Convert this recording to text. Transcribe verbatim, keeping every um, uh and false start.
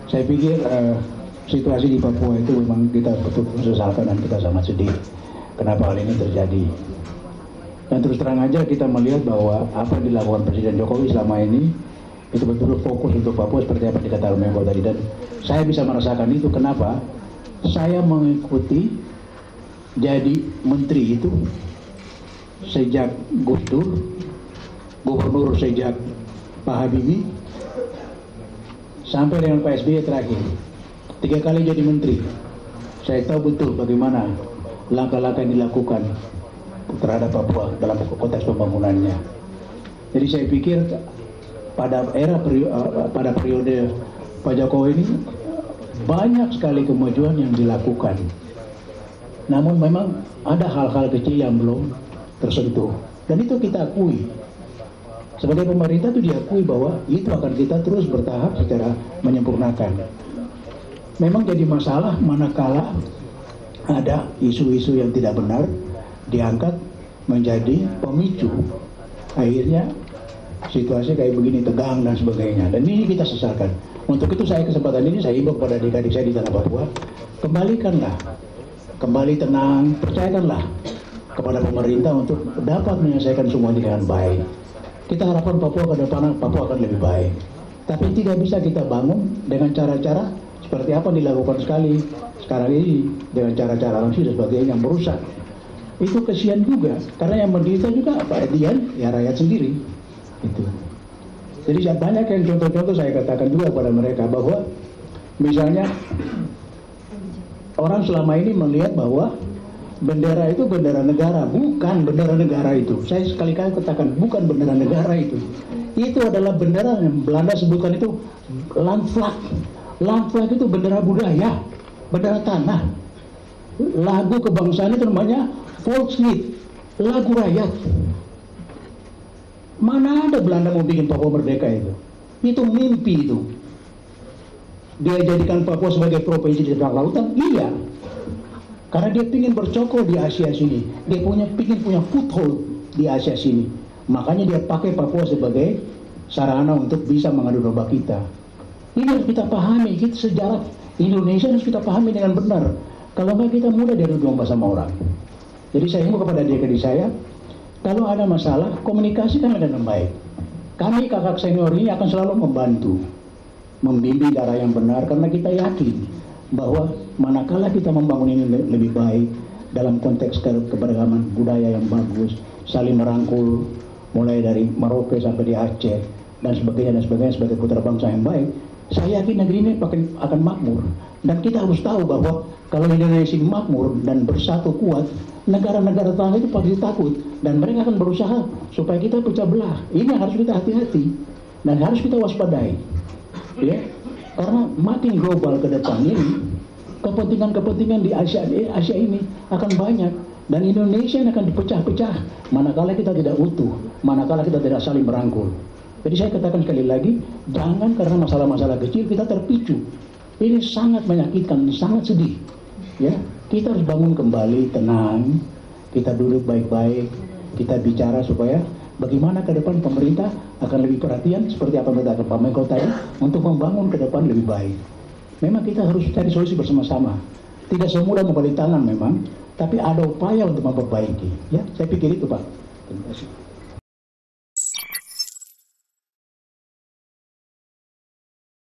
Saya pikir uh, situasi di Papua itu memang kita betul-betul sesalkan dan kita sangat sedih kenapa hal ini terjadi. Dan terus terang aja kita melihat bahwa apa yang dilakukan Presiden Jokowi selama ini itu betul-betul fokus untuk Papua seperti apa dikatakan Menko tadi, dan saya bisa merasakan itu. Kenapa? Saya mengikuti jadi menteri itu sejak Gus Dur, gubernur sejak Pak Habibie, sampai dengan Pak S B Y terakhir. Tiga kali jadi menteri. Saya tahu betul bagaimana langkah-langkah yang dilakukan terhadap Papua dalam konteks pembangunannya. Jadi saya pikir pada era pada periode Pak Jokowi ini banyak sekali kemajuan yang dilakukan. Namun memang ada hal-hal kecil yang belum tersentuh, dan itu kita akui. Sebagai pemerintah itu diakui bahwa itu akan kita terus bertahap secara menyempurnakan. Memang jadi masalah manakala ada isu-isu yang tidak benar diangkat menjadi pemicu, akhirnya situasi kayak begini, tegang dan sebagainya, dan ini kita sesalkan. Untuk itu saya kesempatan ini saya himbau kepada adik-adik saya di tanah Papua, kembalikanlah, kembali tenang, percayakanlah kepada pemerintah untuk dapat menyelesaikan semua ini dengan baik. Kita harapkan Papua ke depan, Papua akan lebih baik, tapi tidak bisa kita bangun dengan cara-cara seperti apa yang dilakukan sekali sekarang ini, dengan cara-cara langsung dan sebagainya yang merusak. Itu kesian juga, karena yang menderita juga Pak Edian, ya rakyat sendiri. Itu. Jadi banyak yang contoh-contoh saya katakan juga kepada mereka bahwa misalnya orang selama ini melihat bahwa bendera itu bendera negara, bukan bendera negara itu. Saya sekali-kali katakan bukan bendera negara itu. Itu adalah bendera yang Belanda sebutkan itu landflag. Landflag itu bendera budaya, bendera tanah. Lagu kebangsaan itu namanya Volkslied, lagu rakyat. Mana ada Belanda mau bikin Papua merdeka itu? Itu mimpi itu. Dia jadikan Papua sebagai provinsi di seberang lautan? Iya. Karena dia ingin bercokol di Asia sini. Dia punya ingin punya foothold di Asia sini. Makanya dia pakai Papua sebagai sarana untuk bisa mengadu domba kita. Ini harus kita pahami. Kita sejarah Indonesia harus kita pahami dengan benar. Kalau nggak kita mudah diadu domba sama orang. Jadi saya ingin kepada adik-adik saya, kalau ada masalah, komunikasikan dengan baik. Kami kakak senior ini akan selalu membantu, membimbing ke arah yang benar, karena kita yakin bahwa manakala kita membangun ini lebih baik dalam konteks keberagaman budaya yang bagus, saling merangkul, mulai dari Merauke sampai di Aceh dan sebagainya dan sebagainya sebagai putra bangsa yang baik, saya yakin negeri ini akan makmur. Dan kita harus tahu bahwa kalau Indonesia makmur dan bersatu kuat, negara-negara tetangga itu pasti takut dan mereka akan berusaha supaya kita pecah belah. Ini yang harus kita hati-hati dan harus kita waspadai, ya, karena makin global ke depan ini, kepentingan-kepentingan di Asia, di Asia ini akan banyak dan Indonesia akan dipecah-pecah manakala kita tidak utuh, manakala kita tidak saling merangkul. Jadi saya katakan sekali lagi, jangan karena masalah-masalah kecil kita terpicu. Ini sangat menyakitkan, sangat sedih. Ya, kita harus bangun kembali, tenang, kita duduk baik-baik, kita bicara supaya bagaimana ke depan pemerintah akan lebih perhatian seperti apa yang katakan Pak Menko tadi untuk membangun ke depan lebih baik. Memang kita harus cari solusi bersama-sama. Tidak semudah membalik tangan memang, tapi ada upaya untuk memperbaiki. Ya, saya pikir itu Pak. Terima kasih.